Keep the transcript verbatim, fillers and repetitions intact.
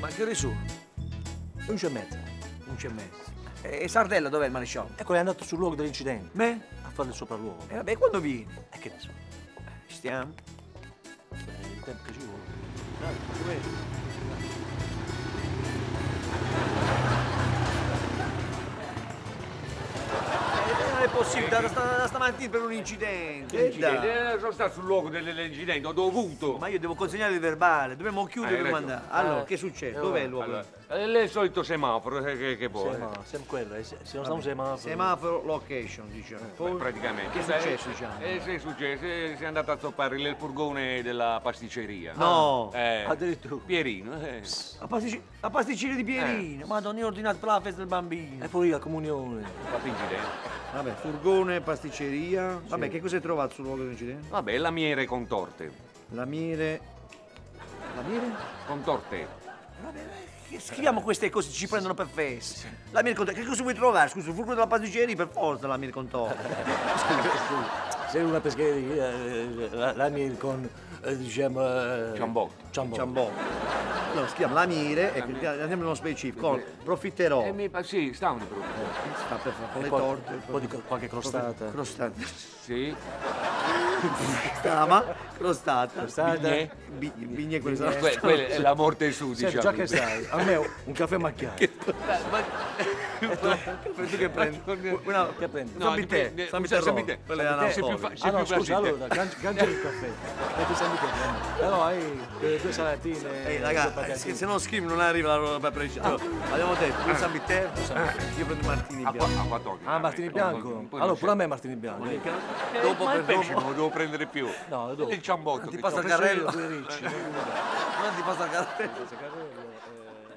Ma che ore sono? undici e mezza. undici e mezza. E Sardella dov'è il maresciallo? Ecco, è andato sul luogo dell'incidente. Me? A fare il sopralluogo. E vabbè, quando vieni? E che ne so? Ci stiamo? Eh, il tempo che ci vuole. Dai, dov'è? Non è possibile, da, sta- da stamattina per un incidente. Che incidente? Dai. Eh, sono stato sul luogo dell'incidente, ho dovuto. Ma io devo consegnare il verbale, dobbiamo chiudere Hai per ragione. mandare. Allora, Eh, che succede? eh, Dov'è il luogo? Allora, è lì il solito semaforo che, che, che poi. Semaforo, sempre quello. eh, Se se non sta un semaforo. Semaforo location, diciamo. Beh, Poi, praticamente. Che è Beh, successo, diciamo? Eh, sì, è successo, eh, si è andato a zoppare il furgone della pasticceria. No! Eh, Addirittura. Pierino, eh. La, pasticci- la pasticcina di Pierino, Madonna, io ho ordinato per la festa del bambino. E poi la comunione. Fatto incidente. Vabbè, furgone, pasticceria. Vabbè, Sì. che cosa hai trovato sul luogo dell'incidente? Vabbè, lamiere contorte. Lamiere. Lamiere? Contorte. Vabbè, che scriviamo queste cose, ci prendono per feste. La mia contorta, che cosa vuoi trovare? Scusa, il furgone della pasticceria per forza la mia contorta. Sei una pescheria, eh, la, la mia con, eh, diciamo... Eh, Ciambotto. Ciambotto. Ciambò. Allora, si chiama Lamiere, ecco, andiamo nello specifico, con profiterò. Eh, mi, sì, sta un po'. Sta per fare con E le poi- torte. un po' di co- qualche crostata. Crostata. Sì. Stama, crostata. Crostata. Bignè. Bi- Bignè, quelle sono- Que- quella è la morte su, Senti, diciamo. già che sai, a me un caffè macchiato. Tu che prendi? Una, Che prendi? No, San Bittè, dipende- San San Bittè Bittè. Roll, quella è San Bittè, sei più analcolica. fa- Ah no, più scusa, classiche. allora, gan- gancia il caffè. Metti sempre che però hai eh, due salatine. Ehi due raga, patatine. se, se non scrivi non arriva la roba precisa. Allora, abbiamo detto, due San Bittè, io prendo Martini A, bianco. qua- a quattro Ah, Martini bianco? Allora, pure a me Martini bianco. eh. Dopo ma per il pesce dopo. non lo devo prendere più. No, dopo. Il ciambotto. Ti che passa c'ho. il carrello. Due ricci. Non ti passa il carrello. Carrello, eh,